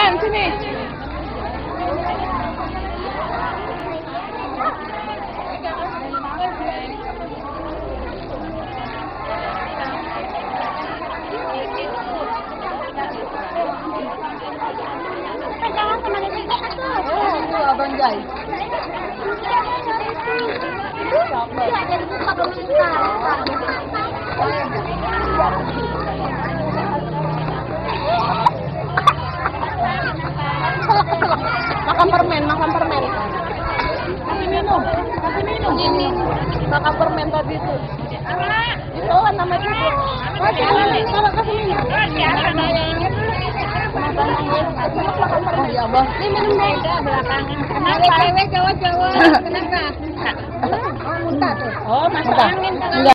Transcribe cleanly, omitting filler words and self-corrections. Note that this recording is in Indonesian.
Cepetan sini. Abang Jai. Makan permen. Kasih minum. Ini makan permen tadi itu. Itu kan nama juga. Kalau kasih minum. Oh ya bang. Ini minum deh. Kenapa? Cewek Jawa. Kenapa? Oh muntah tuh. Oh masuk angin.